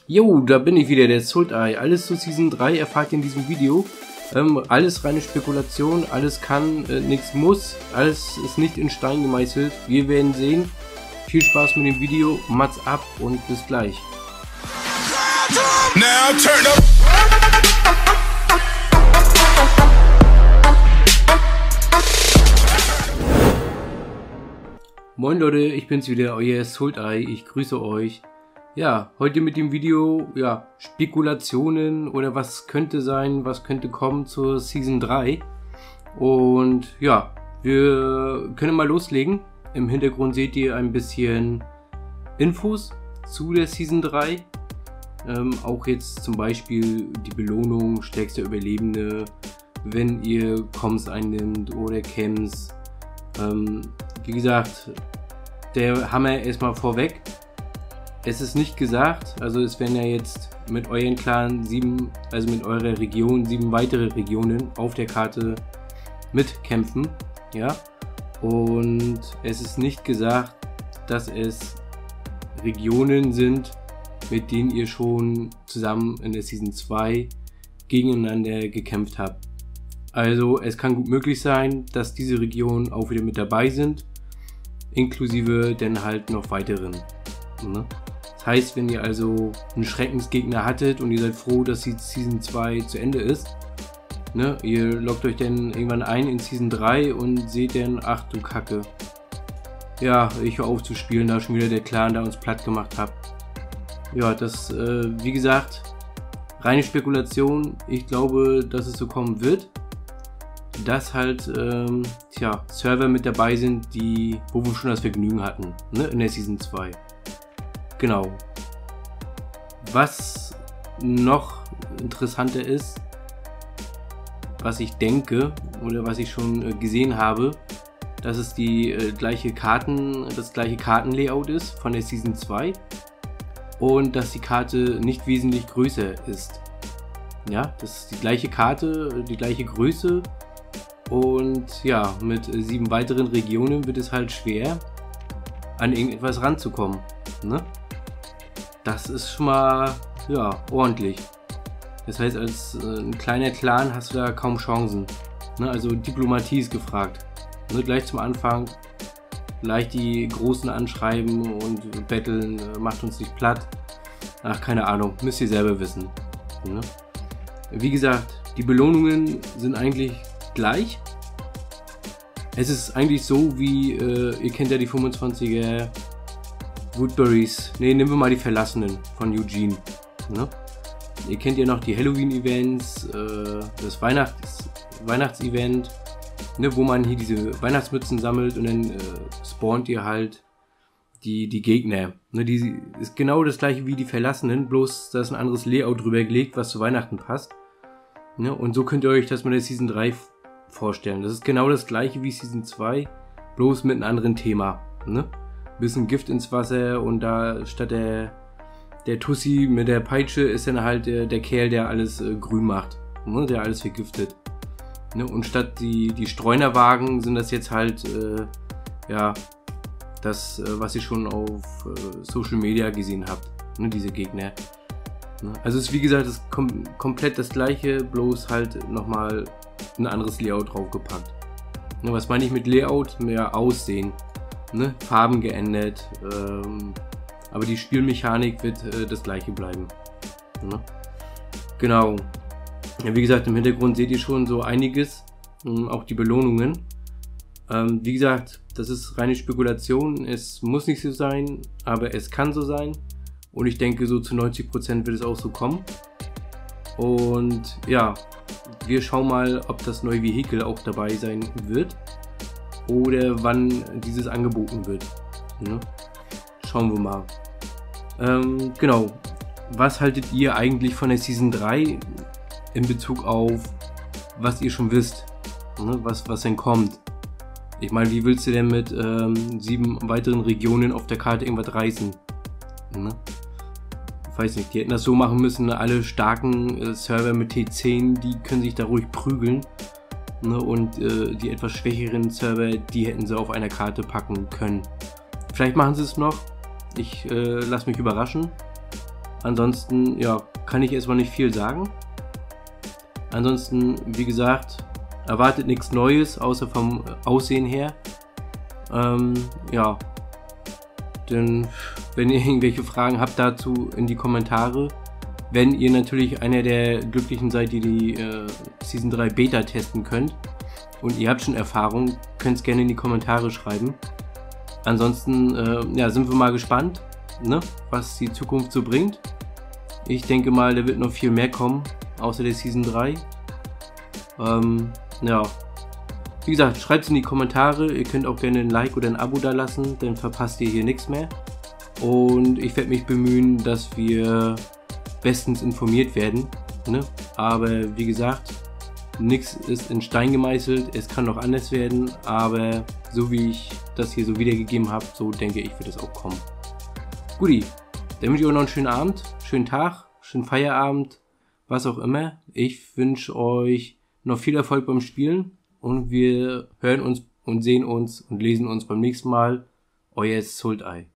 Jo, da bin ich wieder, der Sultai. Alles zu Season 3 erfahrt ihr in diesem Video. Alles reine Spekulation, alles kann, nichts muss, alles ist nicht in Stein gemeißelt. Wir werden sehen. Viel Spaß mit dem Video, Mats ab und bis gleich. Now turn up. Moin Leute, ich bin's wieder, euer Sultai, ich grüße euch. Ja, heute mit dem Video, ja, Spekulationen oder was könnte sein, was könnte kommen zur Season 3. Und ja, wir können mal loslegen. Im Hintergrund seht ihr ein bisschen Infos zu der Season 3. Auch jetzt zum Beispiel die Belohnung, stärkster Überlebende, wenn ihr Comms einnimmt oder Camps. Wie gesagt, der Hammer erstmal vorweg. Es ist nicht gesagt, also es werden ja jetzt mit euren Clan mit eurer Region 7 weitere Regionen auf der Karte mitkämpfen, ja. Und es ist nicht gesagt, dass es Regionen sind, mit denen ihr schon zusammen in der Season 2 gegeneinander gekämpft habt. Also es kann gut möglich sein, dass diese Regionen auch wieder mit dabei sind, inklusive dann halt noch weiteren. Ne? Das heißt, wenn ihr also einen Schreckensgegner hattet und ihr seid froh, dass die Season 2 zu Ende ist, ne? Ihr loggt euch dann irgendwann ein in Season 3 und seht dann, ach du Kacke, ja, ich höre auf zu spielen, da schon wieder der Clan, der uns platt gemacht hat. Ja, das, wie gesagt, reine Spekulation. Ich glaube, dass es so kommen wird, dass halt, Server mit dabei sind, wo wir schon das Vergnügen hatten, ne, in der Season 2. Genau. Was noch interessanter ist, was ich denke oder was ich schon gesehen habe, dass es das gleiche Kartenlayout ist von der Season 2 und dass die Karte nicht wesentlich größer ist. Ja, das ist die gleiche Karte, die gleiche Größe und ja, mit 7 weiteren Regionen wird es halt schwer, an irgendetwas ranzukommen. Ne? Das ist schon mal, ja, ordentlich. Das heißt, als ein kleiner Clan hast du da kaum Chancen. Ne? Also Diplomatie ist gefragt. Ne? Gleich zum Anfang gleich die Großen anschreiben und betteln, macht uns nicht platt. Ach, keine Ahnung, müsst ihr selber wissen. Ne? Wie gesagt, die Belohnungen sind eigentlich gleich. Es ist eigentlich so, wie, ihr kennt ja die 25er Woodberries. Ne, nehmen wir mal die Verlassenen von Eugene. Ne? Ihr kennt ja noch die Halloween-Events, das Weihnachtsevent, ne, wo man hier diese Weihnachtsmützen sammelt und dann spawnt ihr halt die Gegner. Ne, die ist genau das gleiche wie die Verlassenen, bloß da ist ein anderes Layout drüber gelegt, was zu Weihnachten passt. Ne, und so könnt ihr euch das mit der Season 3 vorstellen. Das ist genau das gleiche wie Season 2, bloß mit einem anderen Thema. Ne? Bisschen Gift ins Wasser und da statt der Tussi mit der Peitsche ist dann halt der Kerl, der alles grün macht, ne? Der alles vergiftet. Ne? Und statt die Streunerwagen sind das jetzt halt ja, das, was ihr schon auf Social Media gesehen habt, ne? Diese Gegner. Ne? Also es ist wie gesagt das komplett das gleiche, bloß halt nochmal ein anderes Layout draufgepackt. Ne? Was meine ich mit Layout? Mehr Aussehen. Ne, Farben geändert, aber die Spielmechanik wird das gleiche bleiben. Ne? Genau. Ja, wie gesagt, im Hintergrund seht ihr schon so einiges, auch die Belohnungen. Wie gesagt, das ist reine Spekulation, es muss nicht so sein, aber es kann so sein und ich denke so zu 90% wird es auch so kommen. Und ja, wir schauen mal, ob das neue Vehikel auch dabei sein wird. Oder wann dieses angeboten wird. Ne? Schauen wir mal. Genau. Was haltet ihr eigentlich von der Season 3 in Bezug auf, was ihr schon wisst? Ne? Was denn kommt? Ich meine, wie willst du denn mit 7 weiteren Regionen auf der Karte irgendwas reißen? Ne? Ich weiß nicht, die hätten das so machen müssen, alle starken Server mit T10, die können sich da ruhig prügeln. Ne, und die etwas schwächeren Server, die hätten sie auf einer Karte packen können. Vielleicht machen sie es noch. Ich lasse mich überraschen. Ansonsten, ja, kann ich erstmal nicht viel sagen. Ansonsten, wie gesagt, erwartet nichts Neues, außer vom Aussehen her. Ja, denn wenn ihr irgendwelche Fragen habt dazu, in die Kommentare. Wenn ihr natürlich einer der Glücklichen seid, die die Season 3 Beta testen könnt und ihr habt schon Erfahrung, könnt es gerne in die Kommentare schreiben. Ansonsten ja, sind wir mal gespannt, ne, was die Zukunft so bringt. Ich denke mal, da wird noch viel mehr kommen, außer der Season 3. Ja, wie gesagt, schreibt es in die Kommentare. Ihr könnt auch gerne ein Like oder ein Abo da lassen, dann verpasst ihr hier nichts mehr. Und ich werde mich bemühen, dass wir bestens informiert werden, ne? Aber wie gesagt, nichts ist in Stein gemeißelt, es kann noch anders werden, aber so wie ich das hier so wiedergegeben habe, so denke ich, wird es auch kommen. Guti, dann wünsche ich euch noch einen schönen Abend, schönen Tag, schönen Feierabend, was auch immer. Ich wünsche euch noch viel Erfolg beim Spielen und wir hören uns und sehen uns und lesen uns beim nächsten Mal. Euer Sultai.